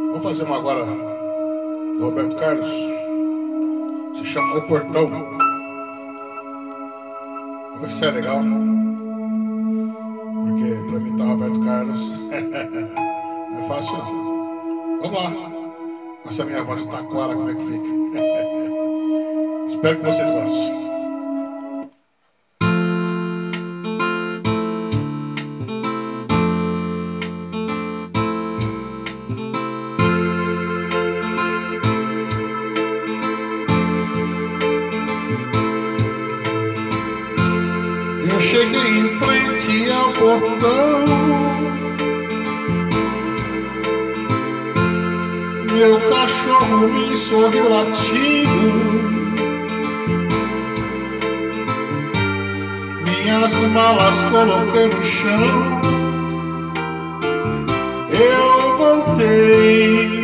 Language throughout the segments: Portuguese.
Vamos fazer uma agora do Roberto Carlos. Se chama O Portão. Vamos ver se é legal. Porque pra imitar o Roberto Carlos não é fácil não. Vamos lá. Com essa minha voz de taquara, como é que fica? Espero que vocês gostem. Eu cheguei em frente ao portão, meu cachorro me sorriu latindo, minhas malas coloquei no chão, eu voltei.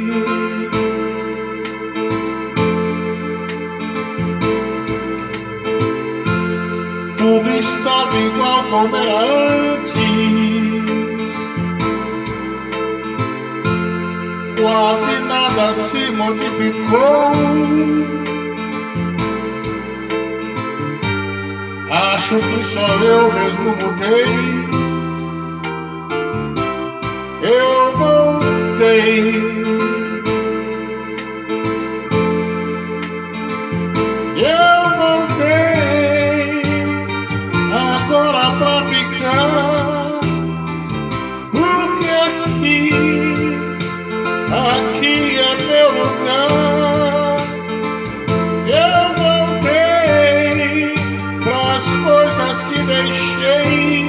Tudo estava igual como era antes, quase nada se modificou. Acho que só eu mesmo mudei. Eu voltei. Agora pra ficar, porque aqui é meu lugar. Eu voltei pras coisas que deixei.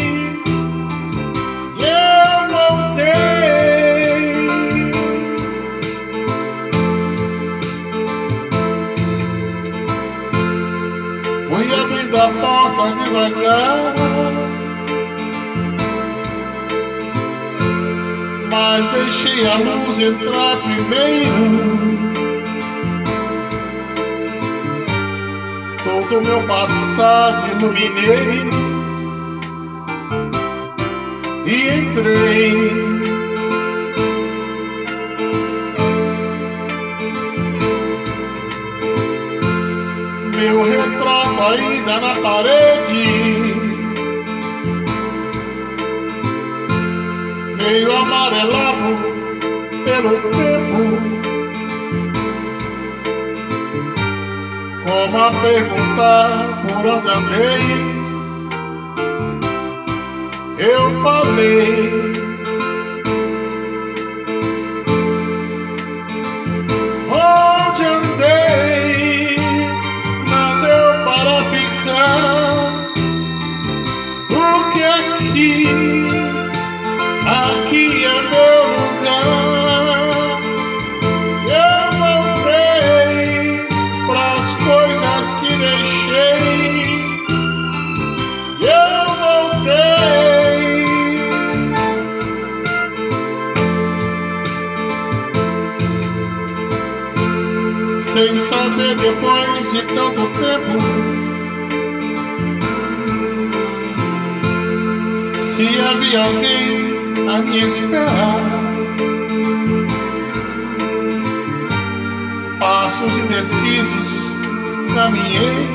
Eu voltei. Fui abrindo a porta devagar, mas deixei a luz entrar primeiro. Todo o meu passado iluminei e entrei. Meu retrato ainda na parede, meio amarelado pelo tempo, como a perguntar por onde andei. Eu falei, onde andei, não deu para ficar, porque aqui é meu lugar. Eu voltei pras coisas que deixei. Eu voltei. Sem saber depois de tanto tempo se havia alguém a me esperar. Passos indecisos caminhei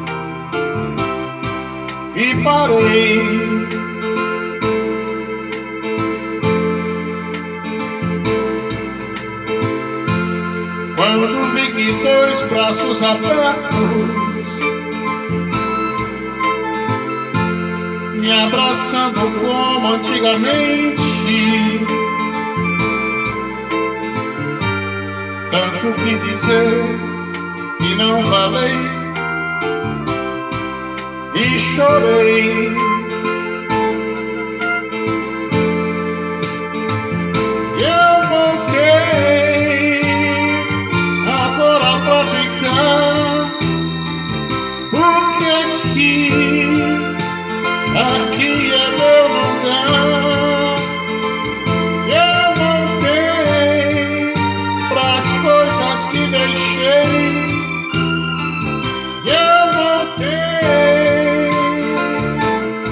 e parei. Quando vi que dois braços abertos me abraçando como antigamente, tanto que dizer que não falei e chorei. Eu voltei agora pra ficar, porque aqui é meu lugar. Eu voltei pras coisas que deixei. Eu voltei.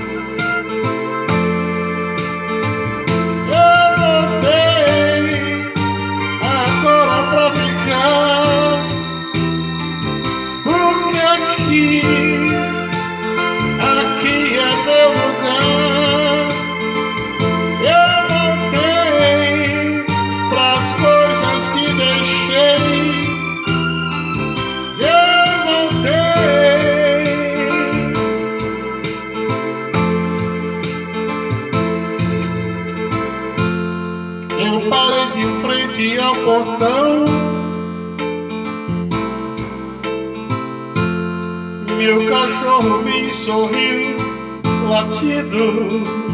portão, meu cachorro me sorriu latindo.